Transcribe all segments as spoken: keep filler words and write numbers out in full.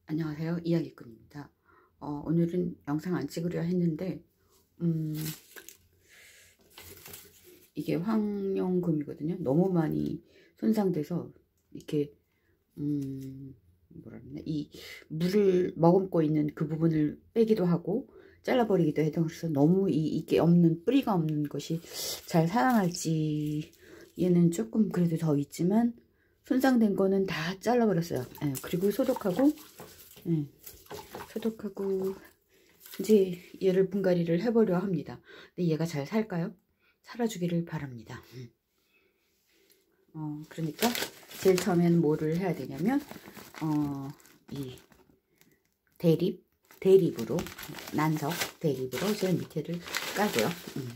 안녕하세요. 이야기꾼입니다. 어, 오늘은 영상 안 찍으려 했는데 음, 이게 황룡금이거든요. 너무 많이 손상돼서 이렇게 음, 뭐라 그러나 이 물을 머금고 있는 그 부분을 빼기도 하고 잘라버리기도 해도, 그래서 너무 이, 이게 없는, 뿌리가 없는 것이 잘 살아날지. 얘는 조금 그래도 더 있지만 손상된 거는 다 잘라버렸어요. 예, 그리고 소독하고 예, 소독하고 이제 얘를 분갈이를 해보려 합니다. 근데 얘가 잘 살까요? 살아주기를 바랍니다. 어, 그러니까 제일 처음에는 뭐를 해야 되냐면 어, 이 대립 대립으로 난석 대립으로 제 밑에를 까고요. 음.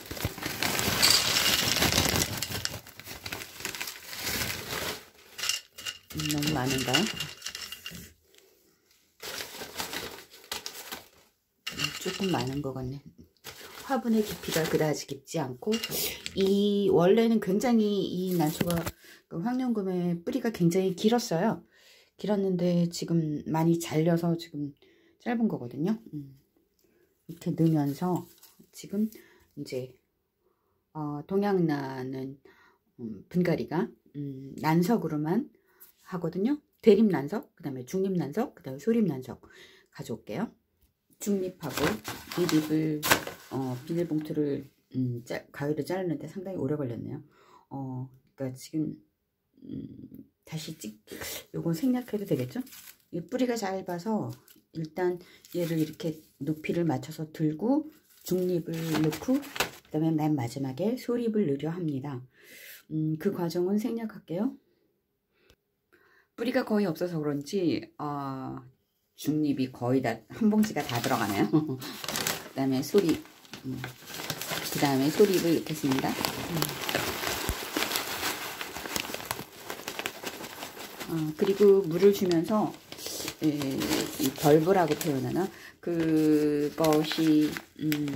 음, 너무 많은가요? 조금 많은 것 같네. 화분의 깊이가 그다지 깊지 않고, 이 원래는 굉장히 이 난초가 그 황룡금의 뿌리가 굉장히 길었어요. 길었는데 지금 많이 잘려서 지금 짧은 거거든요. 음. 이렇게 넣으면서 지금 이제 어, 동양나는 음, 분갈이가 음, 난석으로만 하거든요. 대립난석, 그 다음에 중립난석, 그 다음에 소립난석 가져올게요. 중립하고 비립을 어, 비닐봉투를 음, 짜, 가위로 자르는데 상당히 오래 걸렸네요. 어, 그러니까 지금 음, 다시 찍 요거 생략해도 되겠죠? 이 뿌리가 짧아서 일단 얘를 이렇게 높이를 맞춰서 들고 중립을 넣고 그 다음에 맨 마지막에 소립을 넣으려 합니다. 음, 그 과정은 생략할게요. 뿌리가 거의 없어서 그런지 어, 중립이 거의 다 한 봉지가 다 들어가네요. 그 다음에 소립 음, 그 다음에 소립을 넣겠습니다. 음. 어, 그리고 물을 주면서 에, 이 벌브라고 표현하나 그것이 음,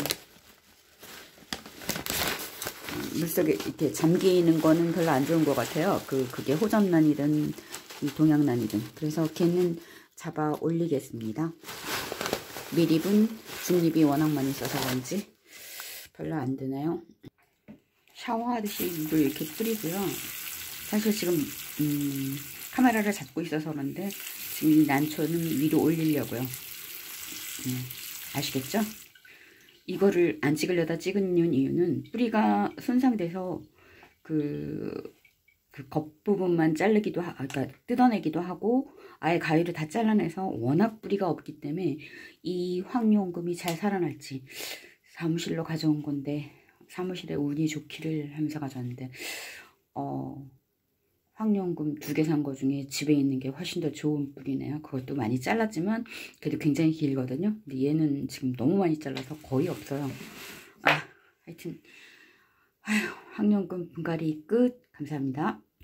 물속에 이렇게 잠기는 거는 별로 안 좋은 것 같아요. 그 그게 호접란이든 이 동양란이든. 그래서 걔는 잡아 올리겠습니다. 미립은 중립이 워낙 많이 써서 그런지 별로 안 드네요. 샤워하듯이 물을 이렇게 뿌리고요. 사실 지금 음, 카메라를 잡고 있어서 그런데 지금 이 난초는 위로 올리려고요. 음, 아시겠죠? 이거를 안 찍으려다 찍은 이유는 뿌리가 손상돼서 그, 그 겉부분만 자르기도 하, 그러니까 뜯어내기도 하고 아예 가위로 다 잘라내서 워낙 뿌리가 없기 때문에 이 황룡금이 잘 살아날지 사무실로 가져온 건데, 사무실에 운이 좋기를 하면서 가져왔는데 어, 황룡금 두 개 산 거 중에 집에 있는 게 훨씬 더 좋은 뿌리네요. 그것도 많이 잘랐지만 그래도 굉장히 길거든요. 근데 얘는 지금 너무 많이 잘라서 거의 없어요. 아, 하여튼 아휴, 황룡금 분갈이 끝. 감사합니다.